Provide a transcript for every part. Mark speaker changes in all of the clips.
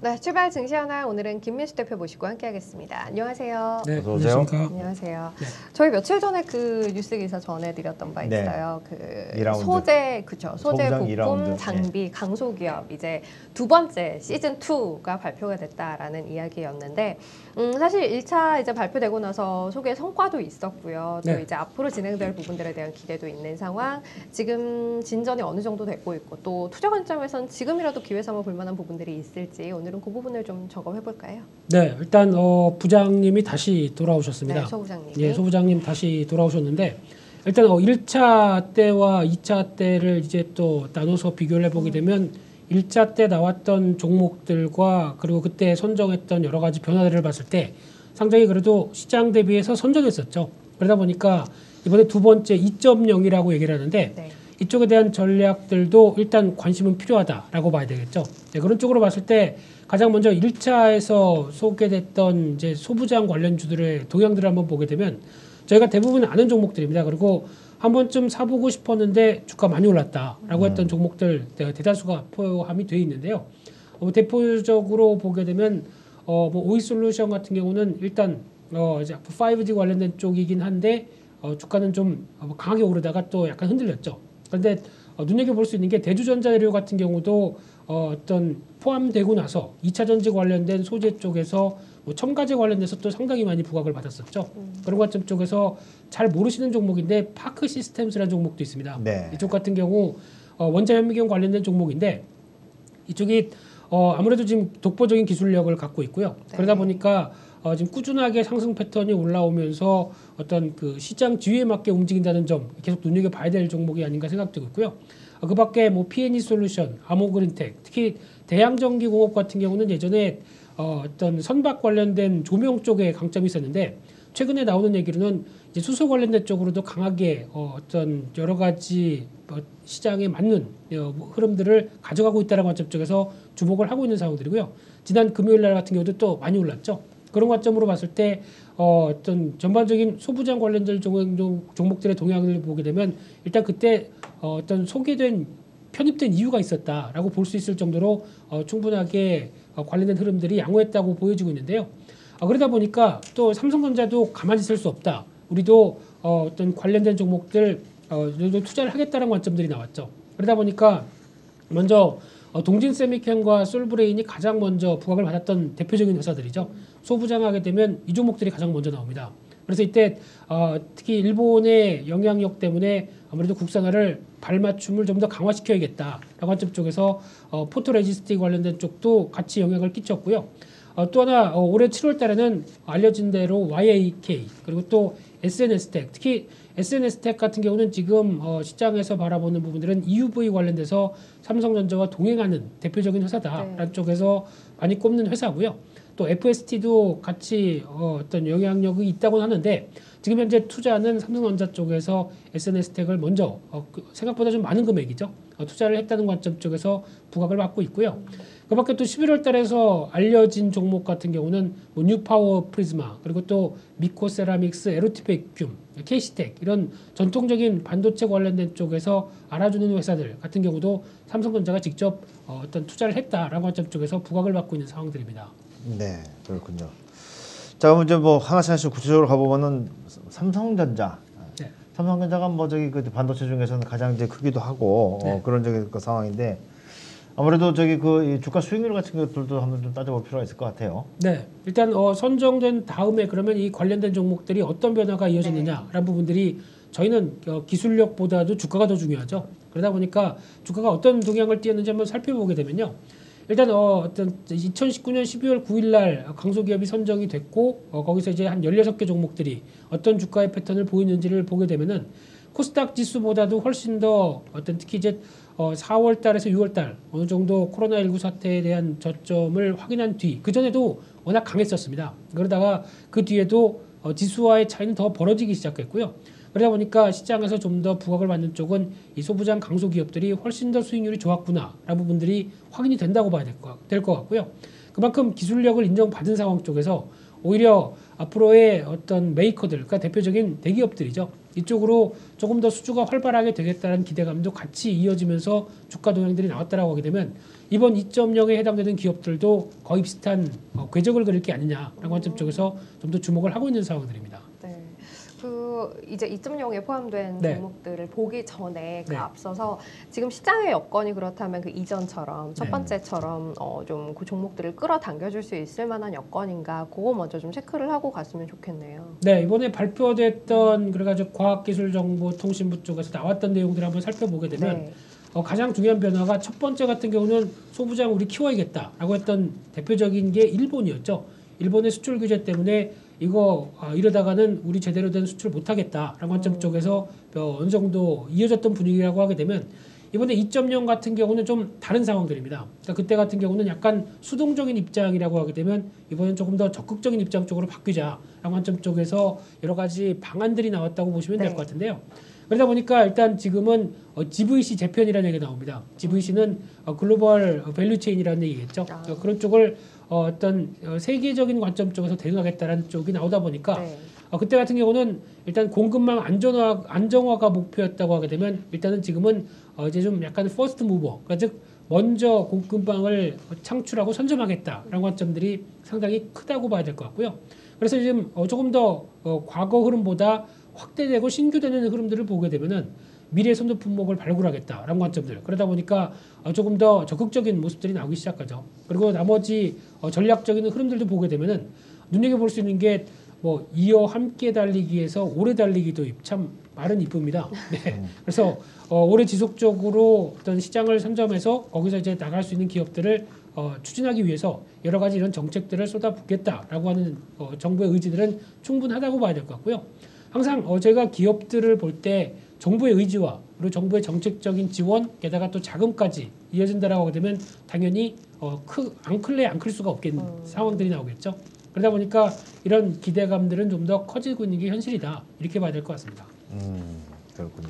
Speaker 1: 네, 출발 증시하나 오늘은 김민수 대표 모시고 함께하겠습니다. 안녕하세요.
Speaker 2: 네,
Speaker 3: 어서 오세요.
Speaker 2: 안녕하십니까.
Speaker 1: 안녕하세요.
Speaker 2: 네.
Speaker 1: 저희 며칠 전에 그 뉴스 기사 전해드렸던 바
Speaker 3: 네.
Speaker 1: 있어요. 그
Speaker 3: 2라운드.
Speaker 1: 소재, 그쵸? 소재
Speaker 3: 소부장
Speaker 1: 부품
Speaker 3: 2라운드.
Speaker 1: 장비 강소기업 이제 두 번째 시즌 2가 발표가 됐다라는 이야기였는데, 사실 1차 이제 발표되고 나서 소개 성과도 있었고요. 또
Speaker 2: 네.
Speaker 1: 이제 앞으로 진행될 부분들에 대한 기대도 있는 상황. 지금 진전이 어느 정도 되고 있고 또 투자 관점에선 지금이라도 기회 삼아 볼 만한 부분들이 있을지 오늘은 그 부분을 좀 작업해 볼까요?
Speaker 2: 네, 일단 부장님이 다시 돌아오셨습니다.
Speaker 1: 네, 소 부장님.
Speaker 2: 예, 소 부장님 다시 돌아오셨는데 일단 1차 때와 2차 때를 이제 또 나눠서 비교를 해보게 되면 1차 때 나왔던 종목들과 그리고 그때 선정했던 여러 가지 변화들을 봤을 때 상당히 그래도 시장 대비해서 선전했었죠. 그러다 보니까 이번에 두 번째 2.0이라고 얘기를 하는데
Speaker 1: 네.
Speaker 2: 이쪽에 대한 전략들도 일단 관심은 필요하다라고 봐야 되겠죠. 네, 그런 쪽으로 봤을 때 가장 먼저 1차에서 소개됐던 이제 소부장 관련주들의 동향들을 한번 보게 되면 저희가 대부분 아는 종목들입니다. 그리고 한 번쯤 사보고 싶었는데 주가 많이 올랐다라고 했던 종목들 대다수가 포함이 되어 있는데요. 대표적으로 보게 되면 오이솔루션 같은 경우는 일단 이제 5G 관련된 쪽이긴 한데 주가는 좀 강하게 오르다가 또 약간 흔들렸죠. 그런데 눈여겨볼 수 있는 게 대주전자재료 같은 경우도 어떤 포함되고 나서 2차 전지 관련된 소재 쪽에서 첨가제 관련돼서 또 상당히 많이 부각을 받았었죠. 그런 관점 쪽에서 잘 모르시는 종목인데 파크 시스템스라는 종목도 있습니다.
Speaker 3: 네.
Speaker 2: 이쪽 같은 경우 원자 현미경 관련된 종목인데 이쪽이 아무래도 지금 독보적인 기술력을 갖고 있고요.
Speaker 1: 네.
Speaker 2: 그러다 보니까 지금 꾸준하게 상승 패턴이 올라오면서 어떤 그 시장 지위에 맞게 움직인다는 점 계속 눈여겨봐야 될 종목이 아닌가 생각되고 있고요. 그 밖에 뭐 P&E 솔루션, 아모그린텍, 특히 대양전기공업 같은 경우는 예전에 어떤 선박 관련된 조명 쪽에 강점이 있었는데 최근에 나오는 얘기로는 이제 수소 관련된 쪽으로도 강하게 어떤 여러 가지 시장에 맞는 흐름들을 가져가고 있다는 관점 쪽에서 주목을 하고 있는 상황들이고요. 지난 금요일 날 같은 경우도 또 많이 올랐죠. 그런 관점으로 봤을 때 어떤 전반적인 소부장 관련된 종목들의 동향을 보게 되면 일단 그때 어떤 소개된 편입된 이유가 있었다라고 볼 수 있을 정도로 충분하게 관련된 흐름들이 양호했다고 보여지고 있는데요. 그러다 보니까 또 삼성전자도 가만히 있을 수 없다. 우리도 어떤 관련된 종목들 투자를 하겠다는 관점들이 나왔죠. 그러다 보니까 먼저 동진세미캠과 솔브레인이 가장 먼저 부각을 받았던 대표적인 회사들이죠. 소부장하게 되면 이 종목들이 가장 먼저 나옵니다. 그래서 이때 특히 일본의 영향력 때문에 아무래도 국산화를 발맞춤을 좀 더 강화시켜야겠다라고 관점 쪽에서 포토레지스틱 관련된 쪽도 같이 영향을 끼쳤고요. 또 하나 올해 7월 달에는 알려진 대로 YAK 그리고 또 SNS텍 특히 SNS텍 같은 경우는 지금 시장에서 바라보는 부분들은 EUV 관련돼서 삼성전자와 동행하는 대표적인 회사다라는
Speaker 1: 네.
Speaker 2: 쪽에서 많이 꼽는 회사고요. 또 FST도 같이 어떤 영향력이 있다고 하는데 지금 현재 투자는 삼성전자 쪽에서 SNS텍을 먼저 생각보다 좀 많은 금액이죠. 투자를 했다는 관점 쪽에서 부각을 받고 있고요. 그 밖에 또 11월 달에서 알려진 종목 같은 경우는 뭐 뉴파워 프리즈마 그리고 또 미코세라믹스, 에로티베큐움, KC텍 이런 전통적인 반도체 관련된 쪽에서 알아주는 회사들 같은 경우도 삼성전자가 직접 어떤 투자를 했다라는 관점 쪽에서 부각을 받고 있는 상황들입니다.
Speaker 3: 네, 그렇군요. 자, 그럼 이제 뭐 하나씩 구체적으로 가보면은 삼성전자.
Speaker 2: 네.
Speaker 3: 삼성전자가 뭐 저기 그 반도체 중에서는 가장 이제 크기도 하고
Speaker 2: 네.
Speaker 3: 그런 저기 그 상황인데 아무래도 저기 그 주가 수익률 같은 것들도 한번 좀 따져볼 필요가 있을 것 같아요.
Speaker 2: 네, 일단 선정된 다음에 그러면 이 관련된 종목들이 어떤 변화가 이어졌느냐라는 부분들이 저희는 기술력보다도 주가가 더 중요하죠. 그러다 보니까 주가가 어떤 동향을 띄었는지 한번 살펴보게 되면요. 일단 어떤 2019년 12월 9일 날 강소기업이 선정이 됐고 거기서 이제 한 16개 종목들이 어떤 주가의 패턴을 보이는지를 보게 되면은 코스닥 지수보다도 훨씬 더 어떤 특히 이제 4월 달에서 6월 달 어느 정도 코로나19 사태에 대한 저점을 확인한 뒤 그전에도 워낙 강했었습니다. 그러다가 그 뒤에도 지수와의 차이는 더 벌어지기 시작했고요. 그러다 보니까 시장에서 좀 더 부각을 받는 쪽은 이 소부장 강소기업들이 훨씬 더 수익률이 좋았구나라는 부분들이 확인이 된다고 봐야 될 것 같고요. 그만큼 기술력을 인정받은 상황 쪽에서 오히려 앞으로의 어떤 메이커들, 그러니까 대표적인 대기업들이죠. 이쪽으로 조금 더 수주가 활발하게 되겠다는 기대감도 같이 이어지면서 주가 동향들이 나왔다라고 하게 되면 이번 2.0에 해당되는 기업들도 거의 비슷한 궤적을 그릴 게 아니냐라는 관점 쪽에서 좀 더 주목을 하고 있는 상황들입니다.
Speaker 1: 네. 그 이제 2.0에 포함된
Speaker 2: 네.
Speaker 1: 종목들을 보기 전에 그
Speaker 2: 네.
Speaker 1: 앞서서 지금 시장의 여건이 그렇다면 그 이전처럼 첫
Speaker 3: 네.
Speaker 1: 번째처럼 좀 그 종목들을 끌어당겨줄 수 있을 만한 여건인가 그거 먼저 좀 체크를 하고 갔으면 좋겠네요.
Speaker 2: 네, 이번에 발표됐던 그래가지고 과학기술정보통신부 쪽에서 나왔던 내용들을 한번 살펴보게 되면
Speaker 1: 네.
Speaker 2: 가장 중요한 변화가 첫 번째 같은 경우는 소부장 우리 키워야겠다라고 했던 대표적인 게 일본이었죠. 일본의 수출 규제 때문에 이거 이러다가는 우리 제대로 된 수출 못하겠다라는 관점 쪽에서 어느 정도 이어졌던 분위기라고 하게 되면 이번에 2.0 같은 경우는 좀 다른 상황들입니다. 그러니까 그때 같은 경우는 약간 수동적인 입장이라고 하게 되면 이번엔 조금 더 적극적인 입장 쪽으로 바뀌자라는 관점 쪽에서 여러 가지 방안들이 나왔다고 보시면 될
Speaker 1: 네.
Speaker 2: 것 같은데요. 그러다 보니까 일단 지금은 GVC 재편이라는 얘기가 나옵니다. GVC는 글로벌 밸류체인이라는 얘기겠죠.
Speaker 1: 아.
Speaker 2: 그런 쪽을 어떤 세계적인 관점 쪽에서 대응하겠다는 쪽이 나오다 보니까
Speaker 1: 네.
Speaker 2: 그때 같은 경우는 일단 공급망 안정화가 목표였다고 하게 되면 일단은 지금은 이제 좀 약간 퍼스트 무버, 그러니까 즉 먼저 공급망을 창출하고 선점하겠다라는 관점들이 상당히 크다고 봐야 될 것 같고요. 그래서 지금 조금 더 과거 흐름보다 확대되고 신규되는 흐름들을 보게 되면은 미래 선도 품목을 발굴하겠다라는 관점들. 그러다 보니까 조금 더 적극적인 모습들이 나오기 시작하죠. 그리고 나머지 전략적인 흐름들도 보게 되면은 눈여겨볼 수 있는 게 뭐 이어 함께 달리기에서 오래 달리기 도입 참 말은 이쁩니다. 네. 그래서 오래 지속적으로 어떤 시장을 선점해서 거기서 이제 나갈 수 있는 기업들을 추진하기 위해서 여러 가지 이런 정책들을 쏟아붓겠다라고 하는 정부의 의지들은 충분하다고 봐야 될 것 같고요. 항상 저희가 기업들을 볼 때 정부의 의지와 그리고 정부의 정책적인 지원 게다가 또 자금까지 이어진다라고 하게 되면 당연히 안 클 수가 없겠는 상황들이 나오겠죠. 그러다 보니까 이런 기대감들은 좀 더 커지고 있는 게 현실이다 이렇게 봐야 될 것 같습니다.
Speaker 3: 그렇군요.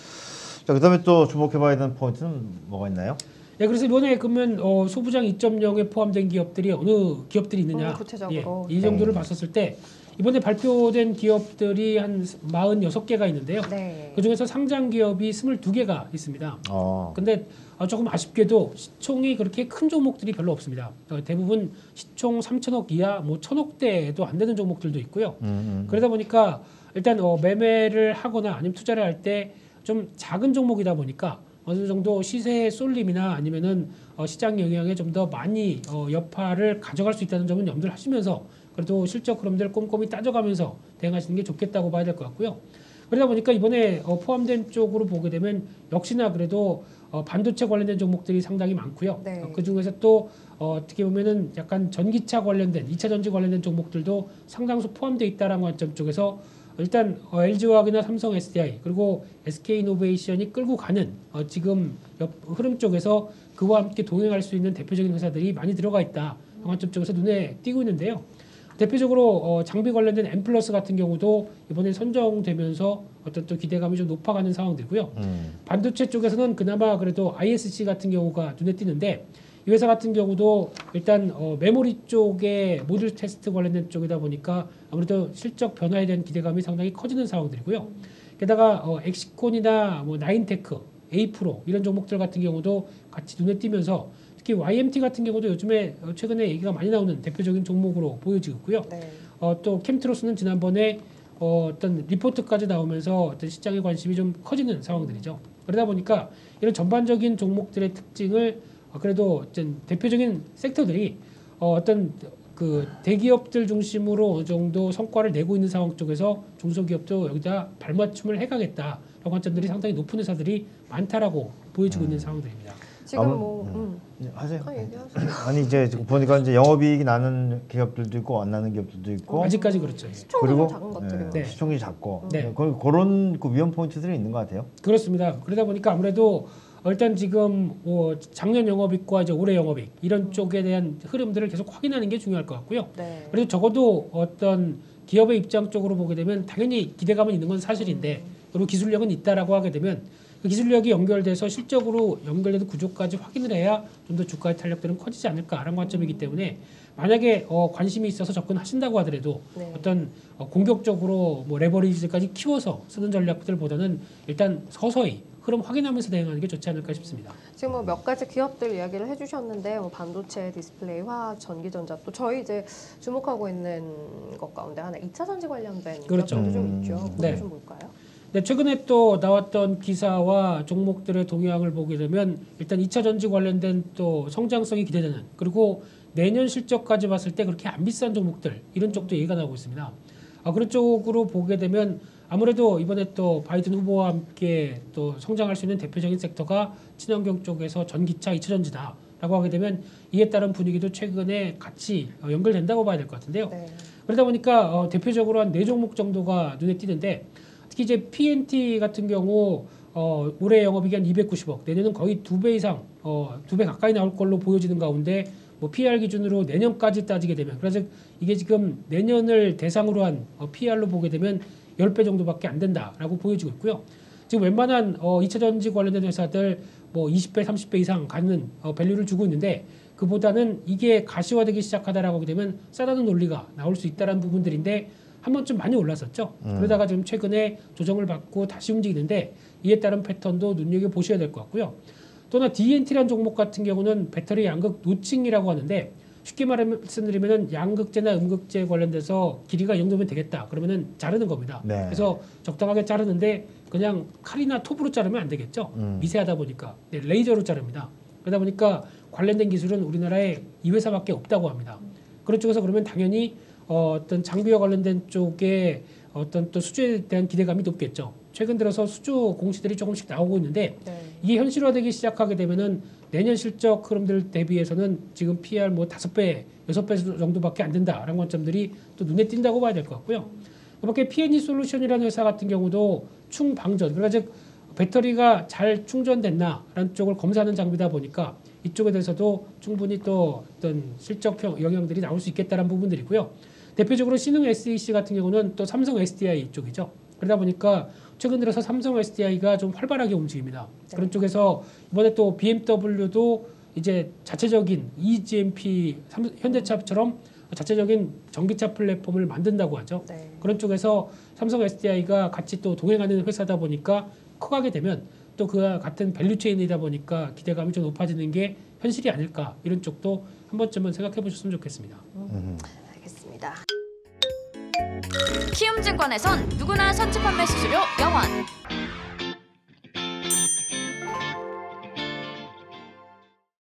Speaker 3: 자, 그다음에 또 주목해봐야 되는 포인트는 뭐가 있나요?
Speaker 2: 네, 그래서 이번에 그러면 소부장 2.0에 포함된 기업들이 어느 기업들이 있느냐?
Speaker 1: 구체적으로.
Speaker 2: 이 정도를 봤었을 때 이번에 발표된 기업들이 한 46개가 있는데요.
Speaker 1: 네.
Speaker 2: 그중에서 상장 기업이 22개가 있습니다. 근데 조금 아쉽게도 시총이 그렇게 큰 종목들이 별로 없습니다. 대부분 시총 3천억 이하, 뭐 1,000억대도 안 되는 종목들도 있고요. 그러다 보니까 일단 매매를 하거나 아니면 투자를 할 때 좀 작은 종목이다 보니까 어느 정도 시세의 쏠림이나 아니면은 시장 영향에 좀 더 많이 여파를 가져갈 수 있다는 점은 염두를 하시면서 그래도 실적 흐름들 꼼꼼히 따져가면서 대응하시는 게 좋겠다고 봐야 될 것 같고요. 그러다 보니까 이번에 포함된 쪽으로 보게 되면 역시나 그래도 반도체 관련된 종목들이 상당히 많고요.
Speaker 1: 네.
Speaker 2: 그 중에서 또 어떻게 보면은 약간 전기차 관련된 2차 전지 관련된 종목들도 상당수 포함되어 있다라는 관점 쪽에서 일단 LG화학이나 삼성 SDI 그리고 SK이노베이션이 끌고 가는 지금 흐름 쪽에서 그와 함께 동행할 수 있는 대표적인 회사들이 많이 들어가 있다. 관점 쪽에서 눈에 띄고 있는데요. 대표적으로 장비 관련된 엠플러스 같은 경우도 이번에 선정되면서 어떤 또 기대감이 좀 높아가는 상황들이고요. 반도체 쪽에서는 그나마 그래도 ISC 같은 경우가 눈에 띄는데 이 회사 같은 경우도 일단 메모리 쪽에 모듈 테스트 관련된 쪽이다 보니까 아무래도 실적 변화에 대한 기대감이 상당히 커지는 상황들이고요. 게다가 엑시콘이나 뭐 나인테크, 에이프로 이런 종목들 같은 경우도 같이 눈에 띄면서 특히 YMT 같은 경우도 요즘에 최근에 얘기가 많이 나오는 대표적인 종목으로 보여지고 있고요.
Speaker 1: 네.
Speaker 2: 또 캠트로스는 지난번에 어떤 리포트까지 나오면서 어떤 시장의 관심이 좀 커지는 상황들이죠. 그러다 보니까 이런 전반적인 종목들의 특징을 그래도 어떤 대표적인 섹터들이 어떤 그 대기업들 중심으로 어느 정도 성과를 내고 있는 상황 쪽에서 중소기업도 여기다 발맞춤을 해가겠다. 이런 관점들이 상당히 높은 회사들이 많다라고 보여지고 있는 상황들입니다.
Speaker 1: 지금
Speaker 3: 하세요.
Speaker 1: 얘기하세요.
Speaker 3: 아니 이제 지금 보니까 이제 영업이익이 나는 기업들도 있고 안 나는 기업들도 있고
Speaker 2: 아직까지 그렇죠. 예.
Speaker 1: 시총도 좀 작은 것들이
Speaker 2: 네.
Speaker 3: 시총이 작고
Speaker 2: 네.
Speaker 3: 그런 그 위험 포인트들이 있는 것 같아요.
Speaker 2: 그렇습니다. 그러다 보니까 아무래도 일단 지금 작년 영업이익과 이제 올해 영업이익 이런 쪽에 대한 흐름들을 계속 확인하는 게 중요할 것 같고요.
Speaker 1: 네.
Speaker 2: 그래도 적어도 어떤 기업의 입장 쪽으로 보게 되면 당연히 기대감은 있는 건 사실인데 그리고 기술력은 있다라고 하게 되면 그 기술력이 연결돼서 실적으로 연결되는 구조까지 확인을 해야 좀 더 주가의 탄력들은 커지지 않을까라는 관점이기 때문에 만약에 관심이 있어서 접근하신다고 하더라도
Speaker 1: 네.
Speaker 2: 어떤 공격적으로 뭐 레버리지까지 키워서 쓰는 전략들보다는 일단 서서히 흐름 확인하면서 대응하는 게 좋지 않을까 싶습니다.
Speaker 1: 지금 뭐 몇 가지 기업들 이야기를 해주셨는데 뭐 반도체, 디스플레이, 화학, 전기전자 또 저희 이제 주목하고 있는 것 가운데 하나 2차 전지 관련된
Speaker 2: 그렇죠.
Speaker 1: 기업들도 좀 있죠. 그거
Speaker 2: 네.
Speaker 1: 좀 볼까요?
Speaker 2: 네, 최근에 또 나왔던 기사와 종목들의 동향을 보게 되면 일단 2차 전지 관련된 또 성장성이 기대되는 그리고 내년 실적까지 봤을 때 그렇게 안 비싼 종목들 이런 쪽도 얘기가 나오고 있습니다. 그런 쪽으로 보게 되면 아무래도 이번에 또 바이든 후보와 함께 또 성장할 수 있는 대표적인 섹터가 친환경 쪽에서 전기차, 2차 전지다라고 하게 되면 이에 따른 분위기도 최근에 같이 연결된다고 봐야 될 것 같은데요.
Speaker 1: 네.
Speaker 2: 그러다 보니까 대표적으로 한 4종목 정도가 눈에 띄는데 특히 이제 PNT 같은 경우 올해 영업이익 290억, 내년은 거의 2배 이상, 2배 가까이 나올 걸로 보여지는 가운데 뭐 PER 기준으로 내년까지 따지게 되면 그래서 이게 지금 내년을 대상으로 한 PER로 보게 되면 10배 정도밖에 안 된다라고 보여지고 있고요. 지금 웬만한 2차 전지 관련된 회사들 뭐 20배, 30배 이상 가는 밸류를 주고 있는데 그보다는 이게 가시화되기 시작하다라고 하게 되면 싸다는 논리가 나올 수 있다는 부분들인데 한 번쯤 많이 올랐었죠. 그러다가 지금 최근에 조정을 받고 다시 움직이는데 이에 따른 패턴도 눈여겨보셔야 될 것 같고요. 또나 DNT라는 종목 같은 경우는 배터리 양극 노칭이라고 하는데 쉽게 말씀드리면 양극재나 음극재 관련돼서 길이가 이 정도면 되겠다. 그러면은 자르는 겁니다.
Speaker 3: 네.
Speaker 2: 그래서 적당하게 자르는데 그냥 칼이나 톱으로 자르면 안 되겠죠. 미세하다 보니까 네, 레이저로 자릅니다. 그러다 보니까 관련된 기술은 우리나라에 이 회사밖에 없다고 합니다. 그런 쪽에서 그러면 당연히 어떤 장비와 관련된 쪽에 어떤 또 수주에 대한 기대감이 높겠죠. 최근 들어서 수주 공시들이 조금씩 나오고 있는데
Speaker 1: 네.
Speaker 2: 이게 현실화되기 시작하게 되면은 내년 실적 흐름들 대비해서는 지금 PER 뭐 5배, 6배 정도밖에 안 된다라는 관점들이 또 눈에 띈다고 봐야 될 것 같고요. 그밖에 P&E 솔루션이라는 회사 같은 경우도 충방전, 그러니까 즉 배터리가 잘 충전됐나라는 쪽을 검사하는 장비다 보니까 이쪽에 대해서도 충분히 또 어떤 실적 영향들이 나올 수 있겠다는 부분들이고요. 대표적으로 신흥 SEC 같은 경우는 또 삼성 SDI 쪽이죠. 그러다 보니까 최근 들어서 삼성 SDI가 좀 활발하게 움직입니다.
Speaker 1: 네.
Speaker 2: 그런 쪽에서 이번에 또 BMW도 이제 자체적인 eGMP 현대차처럼 자체적인 전기차 플랫폼을 만든다고 하죠.
Speaker 1: 네.
Speaker 2: 그런 쪽에서 삼성 SDI가 같이 또 동행하는 회사다 보니까 커가게 되면 또 그와 같은 밸류체인이다 보니까 기대감이 좀 높아지는 게 현실이 아닐까 이런 쪽도 한 번쯤은 생각해 보셨으면 좋겠습니다.
Speaker 1: 알겠습니다.
Speaker 4: 키움증권에선 누구나 선취 판매 수수료 0원,